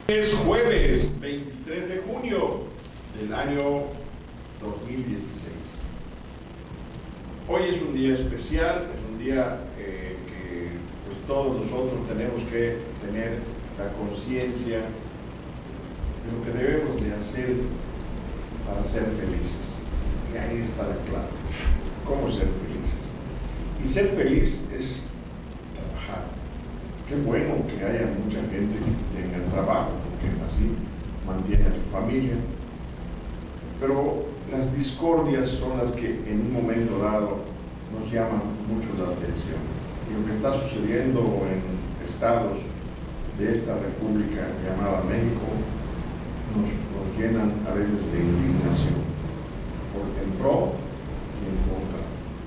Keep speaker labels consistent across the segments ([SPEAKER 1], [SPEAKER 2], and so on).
[SPEAKER 1] Es jueves 23 de junio del año 2016. Hoy es un día especial, es un día que pues todos nosotros tenemos que tener la conciencia de lo que debemos de hacer para ser felices. Y ahí está la clave. ¿Cómo ser felices? Y ser feliz es trabajar. Qué bueno que haya mucha gente que tenga trabajo, porque así mantiene a su familia. Pero las discordias son las que en un momento dado nos llaman mucho la atención. Y lo que está sucediendo en estados de esta república llamada México nos llenan a veces de indignación, en pro y en contra.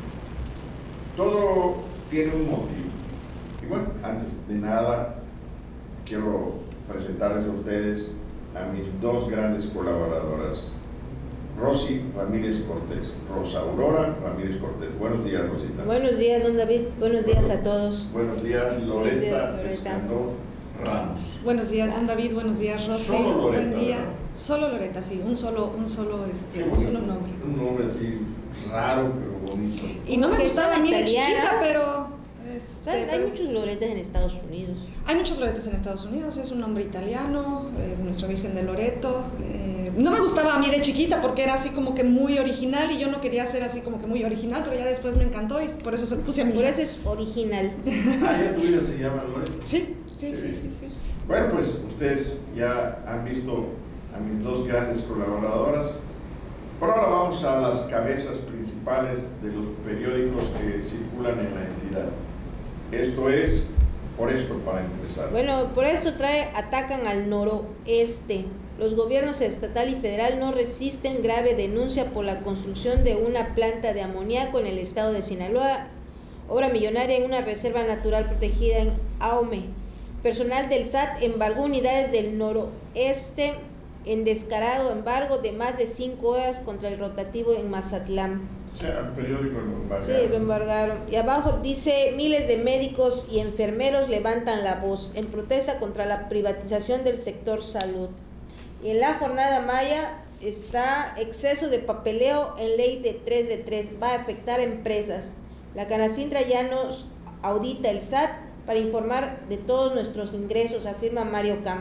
[SPEAKER 1] Todo tiene un motivo. Y bueno, antes de nada, quiero presentarles a ustedes a mis dos grandes colaboradoras, Rosy Ramírez Cortés, Rosa Aurora Ramírez Cortés. Buenos días, Rosita.
[SPEAKER 2] Buenos días, don David. Buenos días a todos.
[SPEAKER 1] Buenos días, Loreta Escandón Ramos.
[SPEAKER 3] Buenos días, don David. Buenos días, Rosy.
[SPEAKER 1] Solo Loreta.
[SPEAKER 3] Buen día.
[SPEAKER 1] ¿Verdad?
[SPEAKER 3] Solo Loreta, sí. Un solo nombre.
[SPEAKER 1] Un nombre así raro, pero bonito.
[SPEAKER 3] Y no me
[SPEAKER 2] Porque
[SPEAKER 3] gustaba a
[SPEAKER 2] soy
[SPEAKER 3] mí de
[SPEAKER 2] italiana.
[SPEAKER 3] chiquita, pero...
[SPEAKER 2] Hay muchos Loretas en Estados Unidos.
[SPEAKER 3] Hay muchos Loretas en Estados Unidos, es un nombre italiano, Nuestra Virgen de Loreto. No me gustaba a mí de chiquita porque era así como que muy original y yo no quería ser así como que muy original, pero ya después me encantó y por eso se lo puse a mi
[SPEAKER 2] Por
[SPEAKER 3] hija.
[SPEAKER 2] eso es original.
[SPEAKER 1] Ah, ya tu hija se llama Loreta.
[SPEAKER 3] Sí.
[SPEAKER 1] Bueno, pues ustedes ya han visto a mis dos grandes colaboradoras. Por ahora vamos a las cabezas principales de los periódicos que circulan en la entidad. Esto es, por esto, para empezar.
[SPEAKER 2] Bueno, por esto atacan al noroeste. Los gobiernos estatal y federal no resisten grave denuncia por la construcción de una planta de amoníaco en el estado de Sinaloa, obra millonaria en una reserva natural protegida en Ahome. Personal del SAT embargó unidades del noroeste en descarado embargo de más de 5 horas contra el rotativo en Mazatlán.
[SPEAKER 1] O sea, el periódico lo embargaron.
[SPEAKER 2] Sí, lo embargaron. Y abajo dice, miles de médicos y enfermeros levantan la voz en protesta contra la privatización del sector salud. Y en la jornada maya está exceso de papeleo en ley de 3 de 3, va a afectar a empresas. La Canacintra ya nos audita el SAT para informar de todos nuestros ingresos, afirma Mario Cam.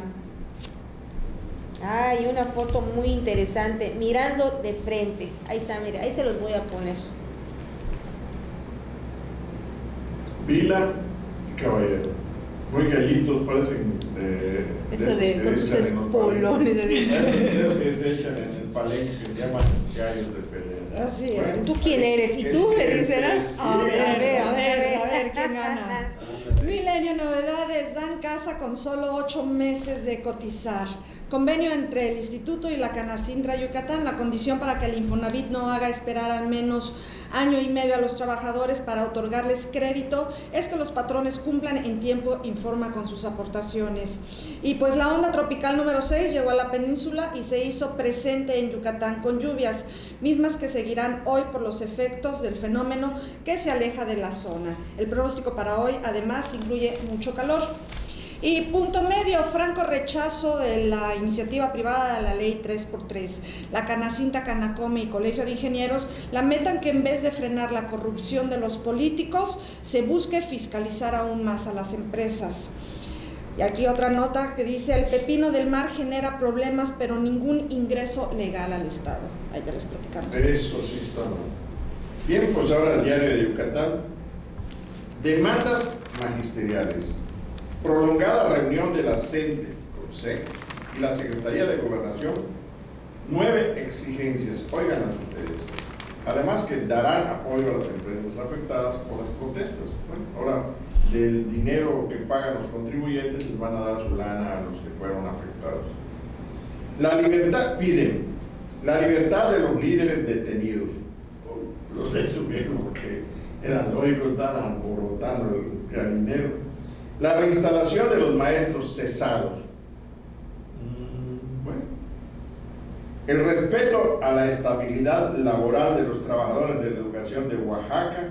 [SPEAKER 2] Hay una foto muy interesante, mirando de frente. Ahí está, mire, ahí se los voy a poner.
[SPEAKER 1] Vila y Caballero. Muy gallitos, parecen
[SPEAKER 2] Eso de con sus espolones.
[SPEAKER 1] Esos videos que se echan en el palenque que se llaman gallos de pelea.
[SPEAKER 3] Así es.
[SPEAKER 1] Bueno,
[SPEAKER 2] ¿Tú quién eres? ¿Y tú? Le dices,
[SPEAKER 3] A ver, ¿quién gana? Milenio Novedades dan casa con solo 8 meses de cotizar. Convenio entre el Instituto y la Canacintra Yucatán. La condición para que el Infonavit no haga esperar al menos año y medio a los trabajadores para otorgarles crédito es que los patrones cumplan en tiempo, informa con sus aportaciones. Y pues la onda tropical número 6 llegó a la península y se hizo presente en Yucatán con lluvias, mismas que seguirán hoy por los efectos del fenómeno que se aleja de la zona. El pronóstico para hoy además incluye mucho calor. Y punto medio, franco rechazo de la iniciativa privada de la ley 3x3. La Canacinta, Canacome y Colegio de Ingenieros lamentan que en vez de frenar la corrupción de los políticos, se busque fiscalizar aún más a las empresas. Y aquí otra nota que dice, el pepino del mar genera problemas, pero ningún ingreso legal al Estado. Ahí ya les platicamos.
[SPEAKER 1] Eso sí está. Bien, pues ahora el diario de Yucatán. Demandas magisteriales. Prolongada reunión de la CENTE y la Secretaría de Gobernación, 9 exigencias, óiganlas ustedes, además que darán apoyo a las empresas afectadas por las protestas. Bueno, ahora del dinero que pagan los contribuyentes les van a dar su lana a los que fueron afectados. La libertad, piden la libertad de los líderes detenidos. Los detuvieron porque eran lógicos, estaban alborotando el gallinero. La reinstalación de los maestros cesados. Bueno. El respeto a la estabilidad laboral de los trabajadores de la educación de Oaxaca.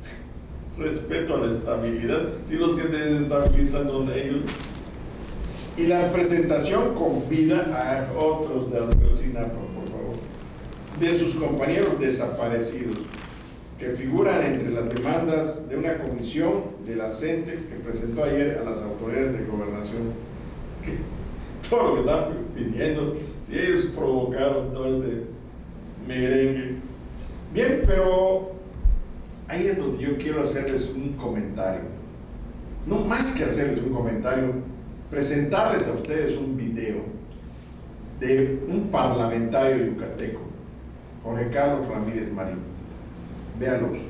[SPEAKER 1] Respeto a la estabilidad. Si los que desestabilizan son ellos. Y la presentación convida a otros de Ayotzinapa, por favor, de sus compañeros desaparecidos, que figuran entre las demandas de una comisión de la CENTE que presentó ayer a las autoridades de gobernación. Que todo lo que están pidiendo, si ellos provocaron todo este merengue. Bien, pero ahí es donde yo quiero hacerles un comentario. No más que hacerles un comentario, presentarles a ustedes un video de un parlamentario yucateco, Jorge Carlos Ramírez Marín. Véanlo usted.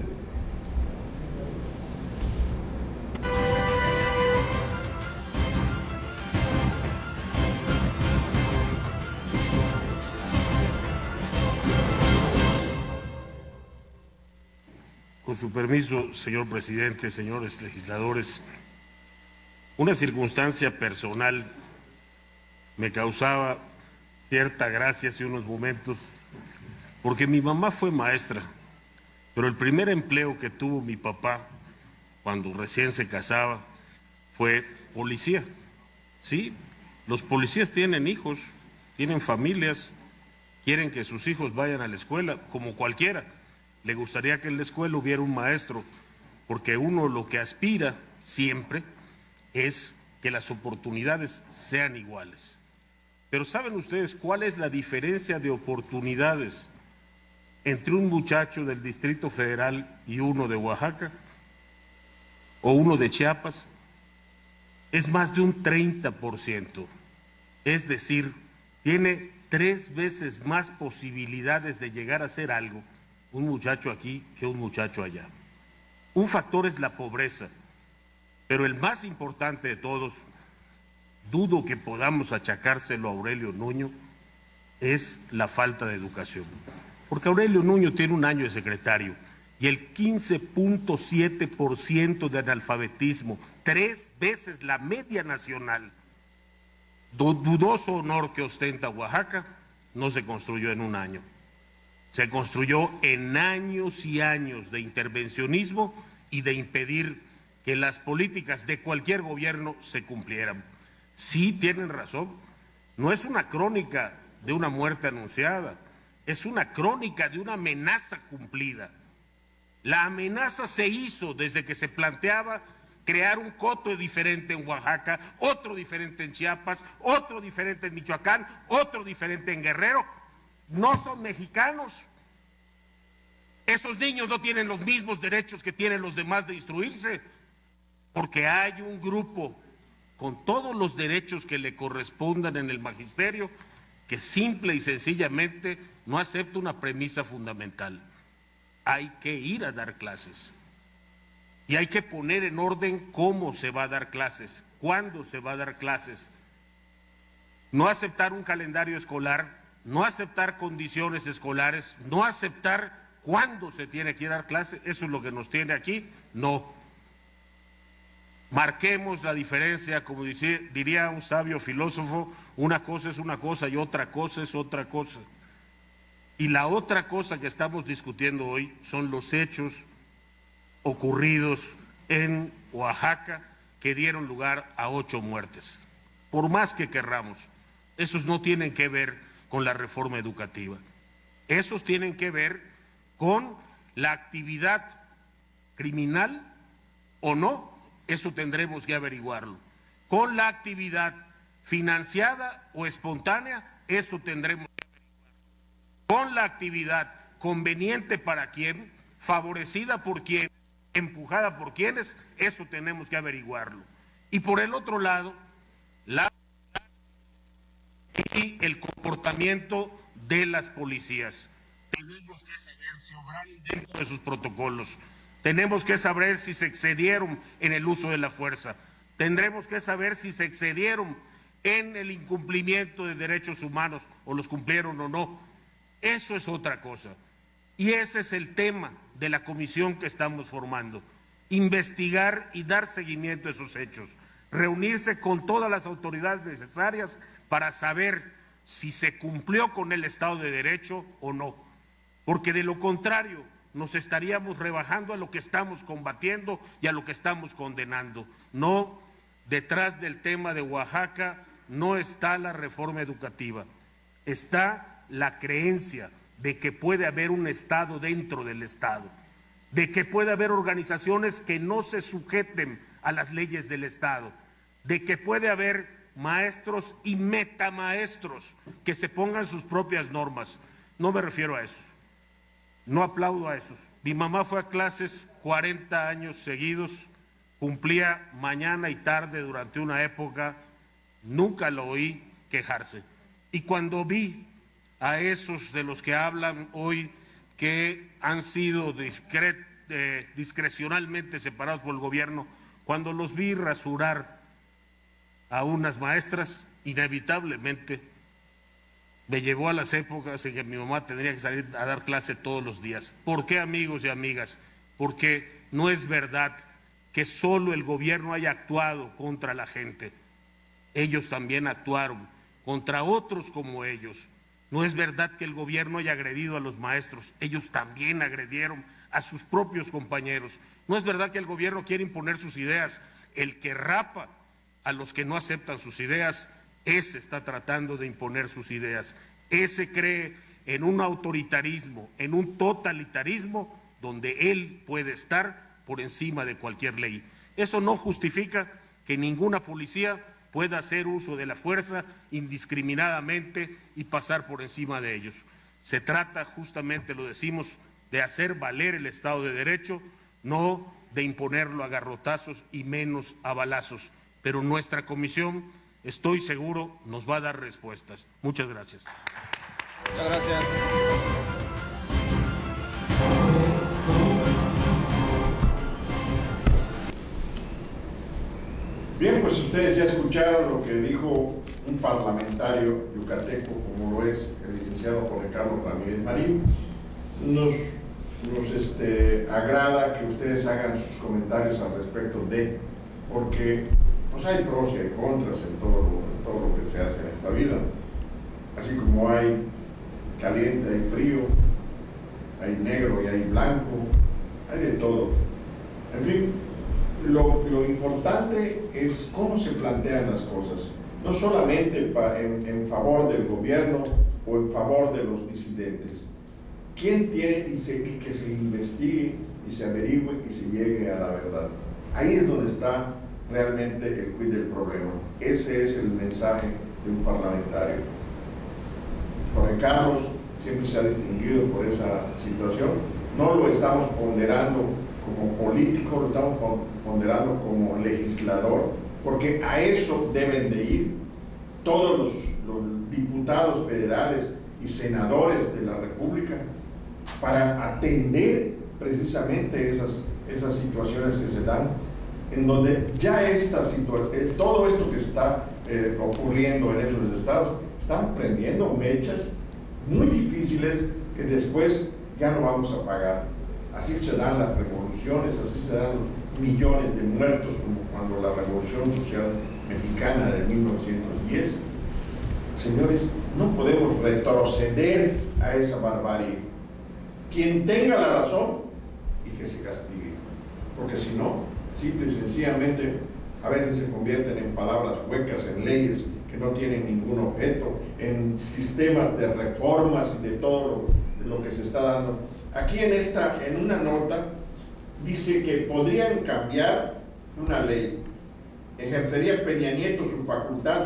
[SPEAKER 4] Con su permiso, señor presidente, señores legisladores, una circunstancia personal me causaba cierta gracia hace unos momentos, porque mi mamá fue maestra, pero el primer empleo que tuvo mi papá cuando recién se casaba fue policía. Sí, los policías tienen hijos, tienen familias, quieren que sus hijos vayan a la escuela, como cualquiera. Le gustaría que en la escuela hubiera un maestro, porque uno lo que aspira siempre es que las oportunidades sean iguales. Pero ¿saben ustedes cuál es la diferencia de oportunidades entre un muchacho del Distrito Federal y uno de Oaxaca o uno de Chiapas? Es más de un 30%. Es decir, tiene 3 veces más posibilidades de llegar a hacer algo un muchacho aquí que un muchacho allá. Un factor es la pobreza, pero el más importante de todos, dudo que podamos achacárselo a Aurelio Nuño, es la falta de educación. Porque Aurelio Nuño tiene un año de secretario y el 15.7% de analfabetismo, 3 veces la media nacional. Dudoso honor que ostenta Oaxaca, no se construyó en un año. Se construyó en años y años de intervencionismo y de impedir que las políticas de cualquier gobierno se cumplieran. Sí, tienen razón, no es una crónica de una muerte anunciada, es una crónica de una amenaza cumplida. La amenaza se hizo desde que se planteaba crear un coto diferente en Oaxaca, otro diferente en Chiapas, otro diferente en Michoacán, otro diferente en Guerrero. No son mexicanos. Esos niños no tienen los mismos derechos que tienen los demás de instruirse, porque hay un grupo con todos los derechos que le correspondan en el magisterio que simple y sencillamente no acepta una premisa fundamental. Hay que ir a dar clases y hay que poner en orden cómo se va a dar clases, cuándo se va a dar clases. No aceptar un calendario escolar, no aceptar condiciones escolares, no aceptar cuándo se tiene que dar clase, eso es lo que nos tiene aquí, no. Marquemos la diferencia, como diría un sabio filósofo, una cosa es una cosa y otra cosa es otra cosa. Y la otra cosa que estamos discutiendo hoy son los hechos ocurridos en Oaxaca que dieron lugar a 8 muertes. Por más que querramos, esos no tienen que ver con la reforma educativa. Esos tienen que ver con la actividad criminal o no, eso tendremos que averiguarlo. Con la actividad financiada o espontánea, eso tendremos que averiguarlo. Con la actividad conveniente para quién, favorecida por quién, empujada por quiénes, eso tenemos que averiguarlo. Y por el otro lado, y el comportamiento de las policías. Tenemos que saber si obraron dentro de sus protocolos. Tenemos que saber si se excedieron en el uso de la fuerza. Tendremos que saber si se excedieron en el incumplimiento de derechos humanos o los cumplieron o no. Eso es otra cosa. Y ese es el tema de la comisión que estamos formando. Investigar y dar seguimiento a esos hechos. Reunirse con todas las autoridades necesarias para saber si se cumplió con el Estado de Derecho o no. Porque de lo contrario nos estaríamos rebajando a lo que estamos combatiendo y a lo que estamos condenando. No, detrás del tema de Oaxaca no está la reforma educativa, está la creencia de que puede haber un Estado dentro del Estado, de que puede haber organizaciones que no se sujeten a las leyes del Estado, de que puede haber maestros y metamaestros que se pongan sus propias normas. No me refiero a esos, no aplaudo a esos. Mi mamá fue a clases 40 años seguidos, cumplía mañana y tarde durante una época, nunca lo oí quejarse. Y cuando vi a esos de los que hablan hoy que han sido discrecionalmente separados por el gobierno, cuando los vi rasurar a unas maestras, inevitablemente me llevó a las épocas en que mi mamá tendría que salir a dar clase todos los días. ¿Por qué, amigos y amigas? Porque no es verdad que solo el gobierno haya actuado contra la gente. Ellos también actuaron contra otros como ellos. No es verdad que el gobierno haya agredido a los maestros. Ellos también agredieron a sus propios compañeros. No es verdad que el gobierno quiere imponer sus ideas. El que rapa a los que no aceptan sus ideas, ese está tratando de imponer sus ideas. Ese cree en un autoritarismo, en un totalitarismo donde él puede estar por encima de cualquier ley. Eso no justifica que ninguna policía pueda hacer uso de la fuerza indiscriminadamente y pasar por encima de ellos. Se trata, justamente lo decimos, de hacer valer el Estado de Derecho, no de imponerlo a garrotazos y menos a balazos. Pero nuestra comisión, estoy seguro, nos va a dar respuestas. Muchas gracias.
[SPEAKER 5] Muchas gracias.
[SPEAKER 1] Bien, pues ustedes ya escucharon lo que dijo un parlamentario yucateco, como lo es el licenciado Jorge Carlos Ramírez Marín. Nos agrada que ustedes hagan sus comentarios al respecto de, porque pues hay pros y hay contras en todo lo que se hace en esta vida. Así como hay caliente, hay frío, hay negro y hay blanco, hay de todo. En fin, lo importante es cómo se plantean las cosas, no solamente en favor del gobierno o en favor de los disidentes. ¿Quién tiene y que se investigue y se averigüe y se llegue a la verdad? Ahí es donde está realmente el quid del problema. Ese es el mensaje de un parlamentario. Jorge Carlos siempre se ha distinguido por esa situación. No lo estamos ponderando como político, lo estamos ponderando como legislador, porque a eso deben de ir todos los diputados federales y senadores de la República, para atender precisamente esas situaciones que se dan, en donde ya todo esto que está ocurriendo en esos estados, están prendiendo mechas muy difíciles que después ya no vamos a pagar. Así se dan las revoluciones, así se dan los millones de muertos, como cuando la Revolución Social Mexicana de 1910. Señores, no podemos retroceder a esa barbarie. Quien tenga la razón y que se castigue, porque si no, simple y sencillamente a veces se convierten en palabras huecas, en leyes que no tienen ningún objeto, en sistemas de reformas y de todo lo que se está dando. Aquí en una nota dice que podrían cambiar una ley. Ejercería Peña Nieto su facultad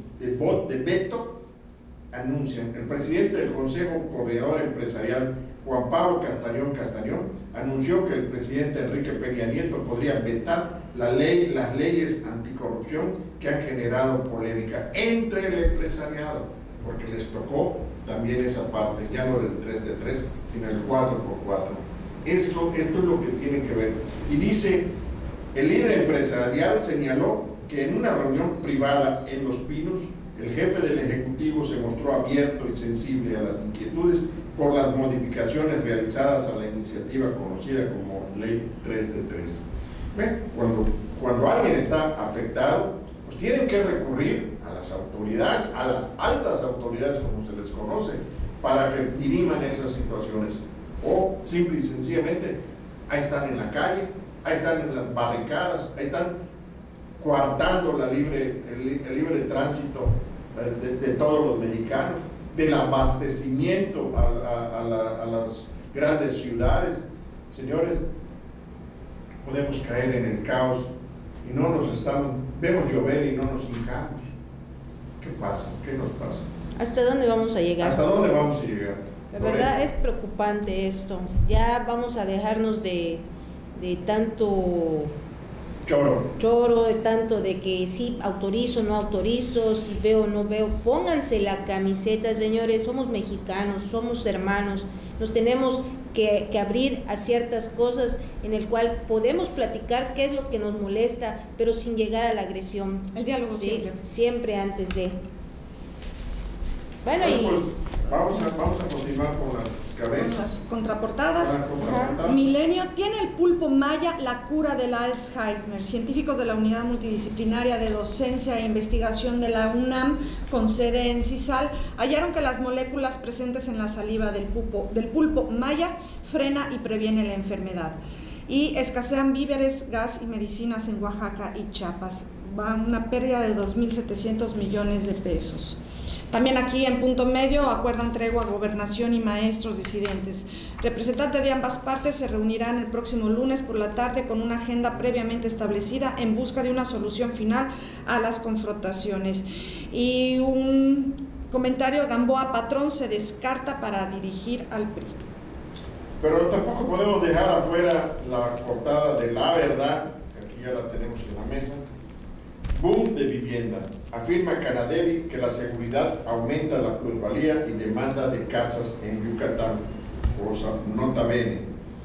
[SPEAKER 1] de veto, anuncian. El presidente del Consejo Coordinador Empresarial, Juan Pablo Castañón, anunció que el presidente Enrique Peña Nieto podría vetar las leyes anticorrupción que han generado polémica entre el empresariado, porque les tocó también esa parte, ya no del 3 de 3, sino el 4x4. Esto es lo que tiene que ver. Y dice, el líder empresarial señaló que en una reunión privada en Los Pinos, el jefe del Ejecutivo se mostró abierto y sensible a las inquietudes por las modificaciones realizadas a la iniciativa conocida como Ley 3 de 3. Bueno, cuando alguien está afectado, pues tienen que recurrir a las autoridades, a las altas autoridades, como se les conoce, para que diriman esas situaciones. O simple y sencillamente, ahí están en la calle, ahí están en las barricadas, ahí están coartando el libre tránsito de todos los mexicanos, del abastecimiento a las grandes ciudades. Señores, podemos caer en el caos y vemos llover y no nos hincamos. ¿Qué pasa? ¿Qué nos pasa?
[SPEAKER 2] ¿Hasta dónde vamos a llegar?
[SPEAKER 1] ¿Hasta dónde vamos a llegar?
[SPEAKER 2] La verdad es preocupante esto. Ya vamos a dejarnos de tanto choro, de tanto de que sí autorizo, no autorizo, si veo, no veo. Pónganse la camiseta, señores. Somos mexicanos, somos hermanos. Nos tenemos que abrir a ciertas cosas en el cual podemos platicar qué es lo que nos molesta, pero sin llegar a la agresión.
[SPEAKER 3] El diálogo
[SPEAKER 2] siempre antes de. Bueno, y
[SPEAKER 1] vamos a continuar con las cabezas.
[SPEAKER 3] Con las contraportadas.
[SPEAKER 1] Contraportada.
[SPEAKER 3] Milenio: tiene el pulpo maya la cura del Alzheimer. Científicos de la Unidad Multidisciplinaria de Docencia e Investigación de la UNAM, con sede en Cisal, hallaron que las moléculas presentes en la saliva del pulpo maya frena y previene la enfermedad. Y escasean víveres, gas y medicinas en Oaxaca y Chiapas. Va una pérdida de 2.700 millones de pesos. También aquí en Punto Medio acuerdan tregua a gobernación y maestros disidentes. Representantes de ambas partes se reunirán el próximo lunes por la tarde con una agenda previamente establecida en busca de una solución final a las confrontaciones. Y un comentario: Gamboa Patrón se descarta para dirigir al PRI.
[SPEAKER 1] Pero tampoco podemos dejar afuera la portada de La Verdad, que aquí ya la tenemos en la mesa. Boom de vivienda. Afirma Canadevi que la seguridad aumenta la plusvalía y demanda de casas en Yucatán. Cosa nota bene.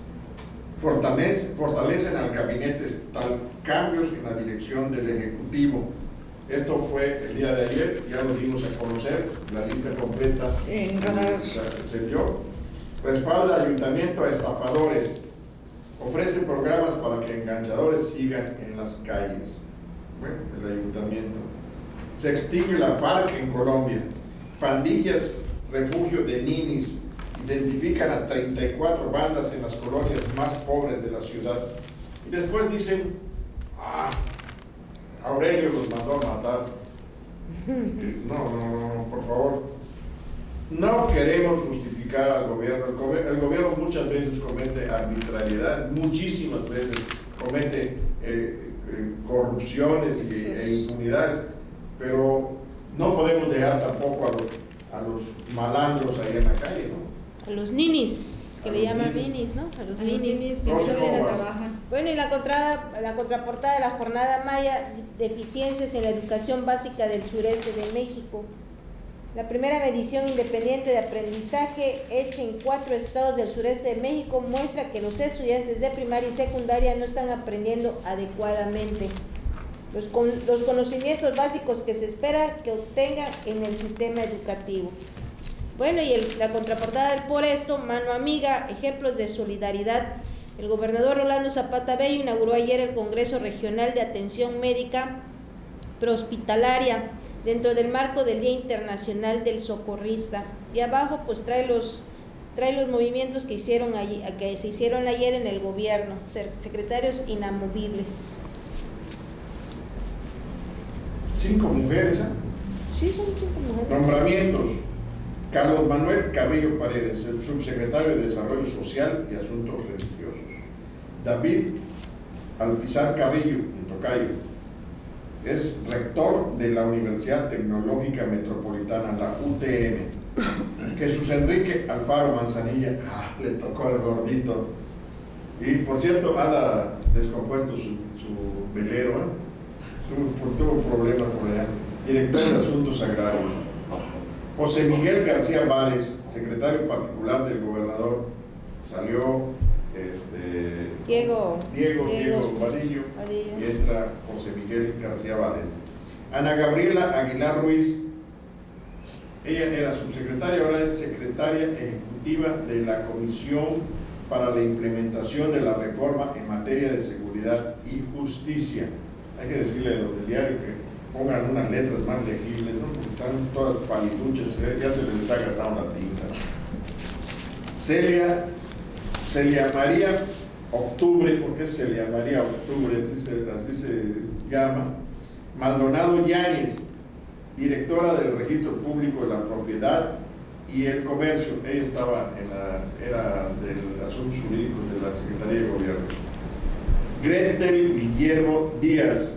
[SPEAKER 1] Fortalecen al gabinete estatal, cambios en la dirección del Ejecutivo. Esto fue el día de ayer, ya lo dimos a conocer, la lista completa
[SPEAKER 3] En Radar
[SPEAKER 1] se dio. Respalda ayuntamiento a estafadores. Ofrecen programas para que enganchadores sigan en las calles. Bueno, el ayuntamiento. Se extingue la FARC en Colombia. Pandillas, refugio de ninis. Identifican a 34 bandas en las colonias más pobres de la ciudad. Y después dicen, Aurelio los mandó a matar. No, por favor. No queremos justificar al gobierno. El gobierno muchas veces comete arbitrariedad, muchísimas veces comete corrupciones e impunidades, pero no podemos dejar tampoco a los malandros ahí en la calle, ¿no?
[SPEAKER 2] A los ninis, que le llaman ninis, ¿no? A los ninis que
[SPEAKER 1] No,
[SPEAKER 3] trabajan.
[SPEAKER 2] Bueno, y la contraportada de la Jornada Maya: deficiencias en la educación básica del sureste de México. La primera medición independiente de aprendizaje hecha en 4 estados del sureste de México muestra que los estudiantes de primaria y secundaria no están aprendiendo adecuadamente los conocimientos básicos que se espera que obtengan en el sistema educativo. Bueno, y la contraportada del Por Esto: mano amiga, ejemplos de solidaridad. El gobernador Rolando Zapata Bello inauguró ayer el Congreso Regional de Atención Médica Prehospitalaria dentro del marco del Día Internacional del Socorrista. Y abajo pues trae los movimientos que se hicieron ayer en el gobierno, secretarios inamovibles.
[SPEAKER 1] 5 mujeres, ¿eh?
[SPEAKER 2] Sí, son 5 mujeres.
[SPEAKER 1] Nombramientos: Carlos Manuel Carrillo Paredes, el subsecretario de Desarrollo Social y Asuntos Religiosos. David Alpizar Carrillo, en Tocayo, es rector de la Universidad Tecnológica Metropolitana, la UTM. Jesús Enrique Alfaro Manzanilla, le tocó al gordito. Y por cierto, anda descompuesto su velero, ¿eh? Tuvo problemas por allá. Director de Asuntos Agrarios. José Miguel García Várez, secretario particular del gobernador. Salió Diego Vadillo y entra José Miguel García Várez. Ana Gabriela Aguilar Ruiz, ella era subsecretaria, ahora es secretaria ejecutiva de la Comisión para la Implementación de la Reforma en Materia de Seguridad y Justicia. Hay que decirle a los del diario que pongan unas letras más legibles, ¿no? Porque están todas palituchas, ya se les está gastando la tinta. Celia María Octubre, porque es Celia María Octubre, así se llama, Maldonado Yáñez, directora del Registro Público de la Propiedad y el Comercio. Ella era de Asuntos Jurídicos de la Secretaría de Gobierno. Gretel Guillermo Díaz.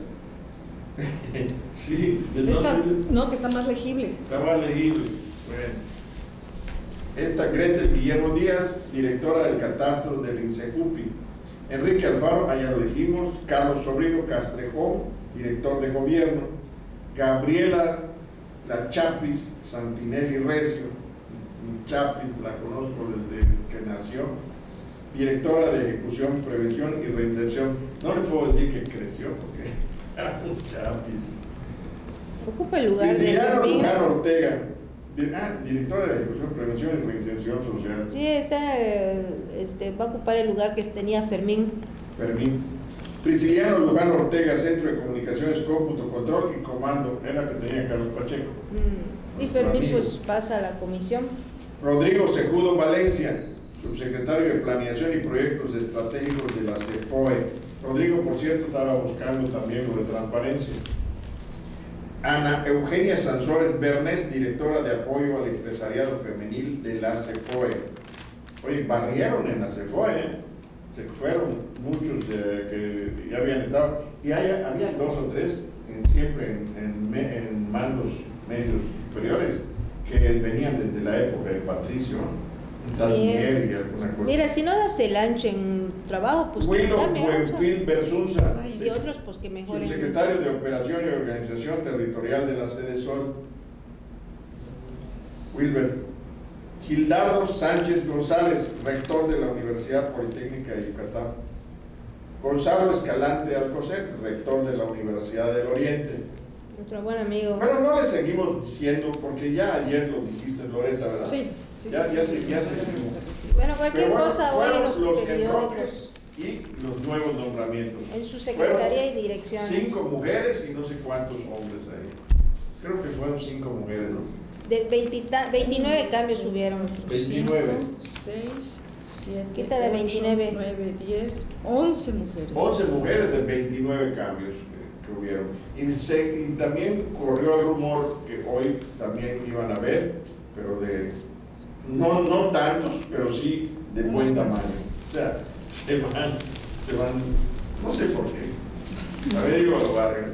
[SPEAKER 1] Sí,
[SPEAKER 3] no, que está más legible.
[SPEAKER 1] Está más legible. Bueno. Esta Gretel Guillermo Díaz, directora del Catastro del INSEJUPI. Enrique Alfaro, ya lo dijimos. Carlos Sobrino Castrejón, director de Gobierno. Gabriela La Chapis Santinelli Recio, mi Chapis, la conozco desde que nació, directora de Ejecución, Prevención y Reinserción. No le puedo decir que creció porque era un Chapis.
[SPEAKER 2] Ocupa el lugar
[SPEAKER 1] Prisciliano Luján Ortega, directora de Ejecución, Prevención y Reinserción Social.
[SPEAKER 2] Sí, va a ocupar el lugar que tenía Fermín.
[SPEAKER 1] Prisciliano Luján Ortega, Centro de Comunicaciones, Cómputo, Control y Comando, era que tenía Carlos Pacheco.
[SPEAKER 2] Y Fermín pues pasa a la comisión.
[SPEAKER 1] Rodrigo Cejudo Valencia, subsecretario de Planeación y Proyectos Estratégicos de la CEFOE. Rodrigo, por cierto, estaba buscando también lo de transparencia. Ana Eugenia Sansores Bernés, directora de Apoyo al Empresariado Femenil de la CEFOE. Oye, barrieron en la CEFOE, se fueron muchos que ya habían estado, y había 2 o 3 siempre en mandos medios superiores que venían desde la época de Patricio, un tal Miguel y alguna cosa.
[SPEAKER 2] Mira, si no das el ancho en trabajo, pues
[SPEAKER 1] Willo Buenfil Versunza,
[SPEAKER 2] y de otros, pues que mejoren.
[SPEAKER 1] subsecretario de Operación y Organización Territorial de la Sede Sol. Wilber. Gildardo Sánchez González, rector de la Universidad Politécnica de Yucatán. Gonzalo Escalante Alcocer, rector de la Universidad del Oriente.
[SPEAKER 2] Nuestro buen amigo.
[SPEAKER 1] Pero no le seguimos diciendo, porque ya ayer lo dijiste, Loreta, ¿verdad?
[SPEAKER 3] Sí.
[SPEAKER 1] Ya se
[SPEAKER 2] Bueno, cualquier cosa hoy en
[SPEAKER 1] los
[SPEAKER 2] periódicos.
[SPEAKER 1] enroques y los nuevos nombramientos.
[SPEAKER 2] En su secretaría y dirección.
[SPEAKER 1] 5 mujeres y no sé cuántos hombres ahí. Creo que fueron 5 mujeres, ¿no?
[SPEAKER 2] De 29 cambios hubieron.
[SPEAKER 1] 29.
[SPEAKER 3] 6, 7,
[SPEAKER 2] Quítale 29.
[SPEAKER 3] 9, 10, 11 mujeres.
[SPEAKER 1] 11 mujeres de 29 cambios que hubieron. Y también corrió el rumor que hoy también iban a haber, pero no tantos, pero sí de buen tamaño. O sea, se van, no sé por qué. Averigualo, Vargas.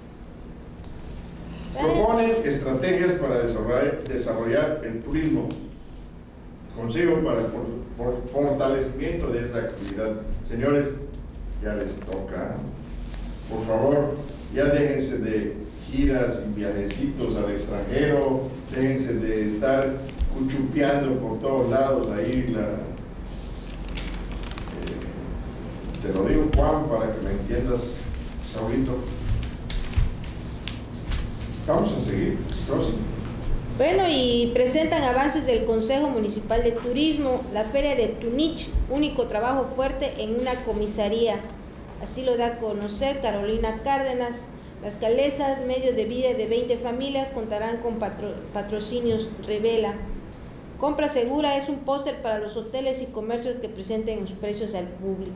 [SPEAKER 1] Proponen estrategias para desarrollar el turismo. Consejo para el fortalecimiento de esa actividad. Señores, ya les toca. Por favor, ya déjense de giras y viajecitos al extranjero, déjense de estar cuchupeando por todos lados ahí te lo digo, Juan, para que me entiendas, Saurito. Vamos a seguir. Próximo.
[SPEAKER 2] Bueno, y presentan avances del Consejo Municipal de Turismo, la Feria de Tunich, único trabajo fuerte en una comisaría. Así lo da a conocer Carolina Cárdenas. Las calesas, medios de vida de 20 familias contarán con patrocinios Revela. Compra Segura es un póster para los hoteles y comercios que presenten sus precios al público.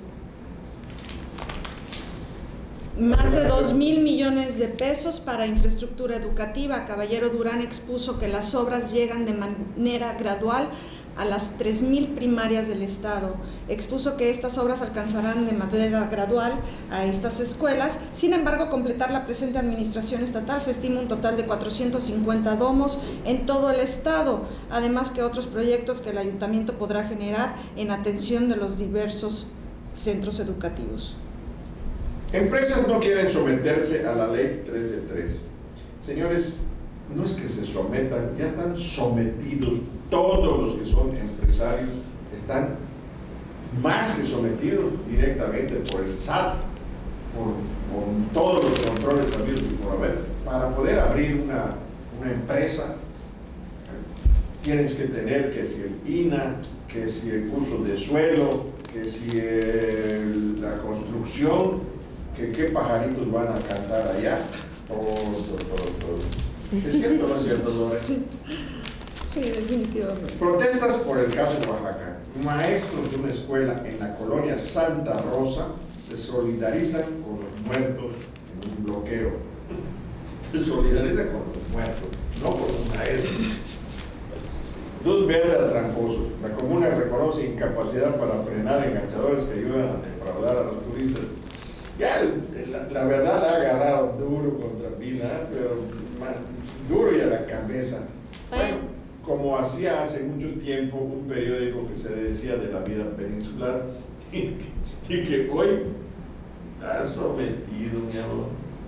[SPEAKER 3] Más de 2.000 millones de pesos para infraestructura educativa. Caballero Durán expuso que las obras llegan de manera gradual a las 3.000 primarias del Estado. Expuso que estas obras alcanzarán de manera gradual a estas escuelas. Sin embargo, completar la presente administración estatal se estima un total de 450 domos en todo el Estado, además que otros proyectos que el Ayuntamiento podrá generar en atención de los diversos centros educativos.
[SPEAKER 1] Empresas no quieren someterse a la ley 3 de 3. Señores, no es que se sometan, ya están sometidos. Todos los que son empresarios están más que sometidos directamente por el SAT, por todos los controles habidos y por haber. Para poder abrir una empresa, tienes que tener que si el INA, que si el uso de suelo, que si la construcción, que qué pajaritos van a cantar allá, todo. ¿Es cierto o no es cierto, Lore?
[SPEAKER 3] Sí, definitivamente.
[SPEAKER 1] Protestas por el caso Oaxaca. Maestros de una escuela en la colonia Santa Rosa se solidarizan con los muertos en un bloqueo. se solidariza con los muertos, no con los maestros. Luz verde a tramposos. La comuna reconoce incapacidad para frenar enganchadores que ayudan a defraudar a los turistas. Ya la verdad la ha agarrado duro contra Pina, pero duro y a la cabeza. Bueno, como hacía hace mucho tiempo un periódico que se decía de la vida peninsular y que hoy está sometido, mi amor.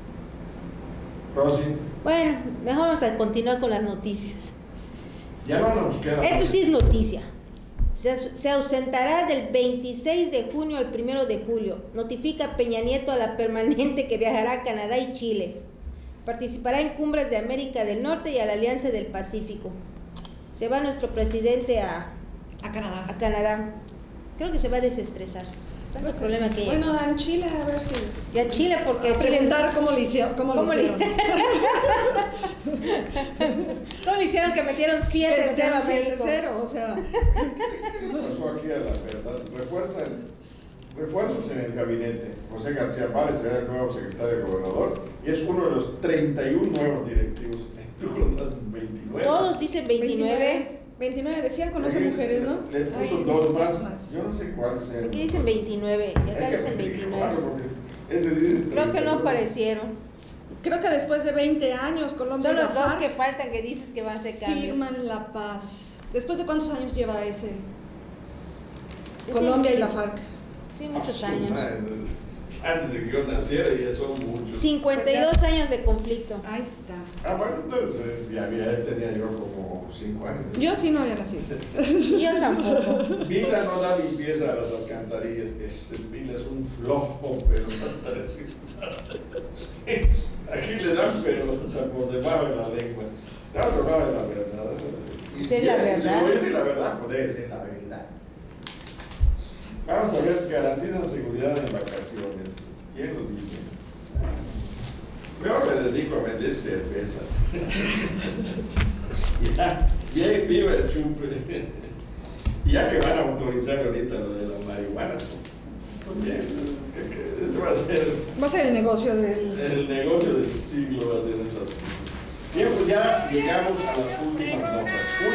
[SPEAKER 1] Rosy.
[SPEAKER 2] Bueno, mejor vamos a continuar con las noticias.
[SPEAKER 1] Ya no nos queda.
[SPEAKER 2] Esto sí es noticia. Se ausentará del 26 de junio al 1 de julio. Notifica Peña Nieto a la permanente que viajará a Canadá y Chile. Participará en cumbres de América del Norte y a la Alianza del Pacífico. Se va nuestro presidente a Canadá. Creo que se va a desestresar. Tanto problema que...
[SPEAKER 3] Bueno, en Chile, a ver si...
[SPEAKER 2] Y a Chile, porque...
[SPEAKER 3] A preguntar cómo le hicieron. ¿Cómo le
[SPEAKER 2] hicieron que metieron 7-0 a México?
[SPEAKER 3] 7-0, o sea...
[SPEAKER 1] ¿Qué pasó aquí a la verdad? Refuerzos en el gabinete. José García Báez será el nuevo secretario de Gobernador y es uno de los 31 nuevos directivos. Tú contaste 29.
[SPEAKER 2] Todos dicen 29.
[SPEAKER 3] 29 decían con 11 mujeres, ¿no?
[SPEAKER 1] Le puso dos más. Yo no sé cuáles eran.
[SPEAKER 2] Aquí dicen 29, y acá dicen 29. Creo que no aparecieron.
[SPEAKER 3] Creo que después de 20 años Colombia
[SPEAKER 2] son
[SPEAKER 3] y
[SPEAKER 2] los
[SPEAKER 3] la
[SPEAKER 2] dos
[SPEAKER 3] FARC
[SPEAKER 2] que faltan que dices que van a ser cambios.
[SPEAKER 3] firman la paz. ¿Después de cuántos años lleva ese? Colombia y la FARC.
[SPEAKER 2] Sí, muchos años.
[SPEAKER 1] Antes de que yo naciera ya son muchos.
[SPEAKER 2] 52 años de conflicto.
[SPEAKER 3] Ahí está.
[SPEAKER 1] Bueno, entonces ya tenía yo como 5 años.
[SPEAKER 3] Yo sí no había nacido.
[SPEAKER 2] Yo tampoco.
[SPEAKER 1] Vila no da limpieza a las alcantarillas. Vila es un flojo, pero no está diciendo nada. Aquí le dan, pero hasta por debajo de la lengua. Vamos a hablar de la verdad. Y
[SPEAKER 2] si la verdad.
[SPEAKER 1] Si voy a decir la verdad, puede decir la verdad. Vamos a ver, garantizan seguridad en vacaciones. ¿Quién lo dice? Yo me dedico a vender cerveza. ya viva el chupe. Y ya que van a autorizar ahorita lo de la marihuana, también, esto va a ser
[SPEAKER 3] el negocio del...
[SPEAKER 1] El negocio del siglo va a ser esas. Bien, pues ya llegamos a las últimas notas.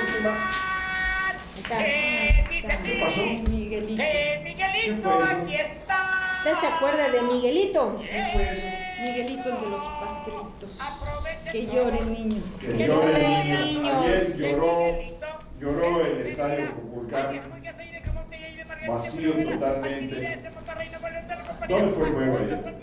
[SPEAKER 1] ¿Qué pasó?
[SPEAKER 3] Miguelito.
[SPEAKER 6] Miguelito, aquí está.
[SPEAKER 2] ¿Usted se acuerda de Miguelito?
[SPEAKER 1] ¿Qué fue eso?
[SPEAKER 3] Miguelito, el de los pastelitos. Que lloren, niños.
[SPEAKER 1] Que lloren niños. Ayer lloró el estadio Cuculcán, vacío totalmente. ¿Dónde fue el juego ayer?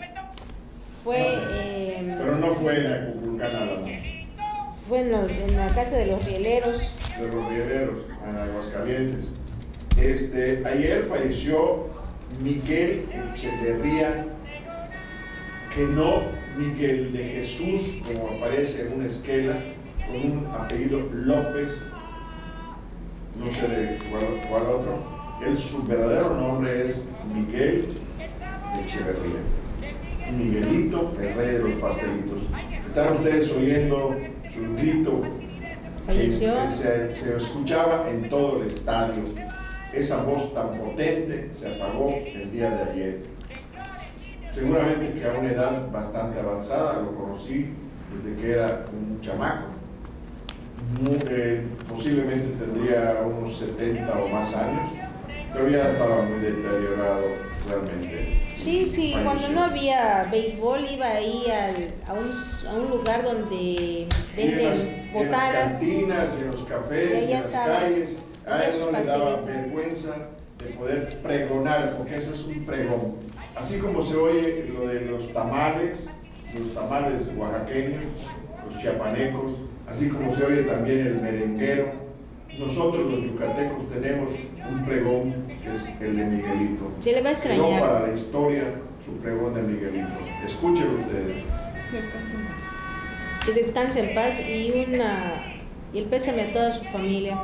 [SPEAKER 1] Pero no fue en la Cuculcán nada más.
[SPEAKER 2] Fue en la casa de los rieleros.
[SPEAKER 1] De los rieleros, en Aguascalientes. Ayer falleció Miguel Echeverría, que no Miguel de Jesús, como aparece en una esquela, con un apellido López, no sé de cuál otro. Su verdadero nombre es Miguel Echeverría. Miguelito, el rey de los pastelitos. Están ustedes oyendo su grito que se escuchaba en todo el estadio. Esa voz tan potente se apagó el día de ayer. Seguramente que a una edad bastante avanzada, lo conocí desde que era un chamaco. Posiblemente tendría unos 70 o más años, pero ya estaba muy deteriorado realmente.
[SPEAKER 2] Sí, cuando no había béisbol iba ahí a un lugar donde venden botanas.
[SPEAKER 1] En las cantinas, en los cafés, en las calles. A él no le daba vergüenza de poder pregonar, porque eso es un pregón. Así como se oye lo de los tamales oaxaqueños, los chiapanecos, así como se oye también el merenguero, nosotros los yucatecos tenemos un pregón que es el de Miguelito.
[SPEAKER 2] Se le va a extrañar.
[SPEAKER 1] Quedó para la historia su pregón de Miguelito. Escúchenlo ustedes.
[SPEAKER 3] Descansen en paz.
[SPEAKER 2] Que descanse en paz y el pésame a toda su familia.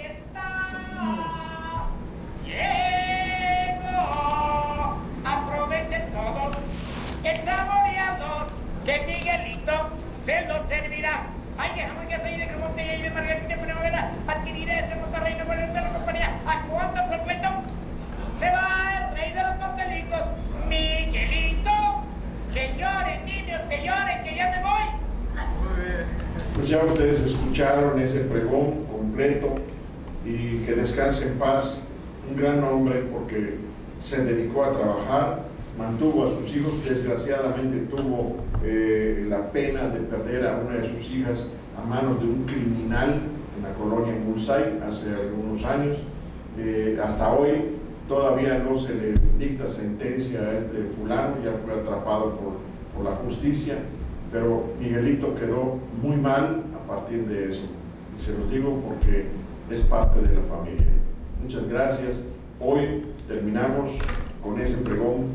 [SPEAKER 6] Aprovechen todos el saboreador que Miguelito se lo servirá. Ay, déjame que soy de Cremotella y de Margarita de Primavera, adquirida desde Monterrey, no vuelve a la compañía. ¿A cuánto sorbeto? Se va el rey de los pastelitos, Miguelito. Que lloren, niños, que lloren, que ya me voy.
[SPEAKER 1] Pues ya ustedes escucharon ese pregón completo, y que descanse en paz un gran hombre, porque se dedicó a trabajar, mantuvo a sus hijos. Desgraciadamente tuvo la pena de perder a una de sus hijas a manos de un criminal en la colonia Mulsay hace algunos años. Hasta hoy todavía no se le dicta sentencia a este fulano, ya fue atrapado por la justicia, pero Miguelito quedó muy mal a partir de eso, y se los digo porque es parte de la familia. Muchas gracias. Hoy terminamos con ese pregón,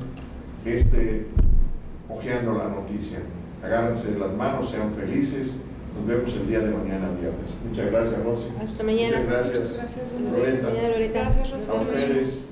[SPEAKER 1] hojeando la noticia. Agárrense de las manos, sean felices. Nos vemos el día de mañana, viernes. Muchas gracias, Rosy.
[SPEAKER 2] Hasta mañana.
[SPEAKER 1] Muchas gracias,
[SPEAKER 3] Gracias,
[SPEAKER 1] Loreta.
[SPEAKER 2] Loreta.
[SPEAKER 3] Gracias, Rosa.
[SPEAKER 1] A ustedes.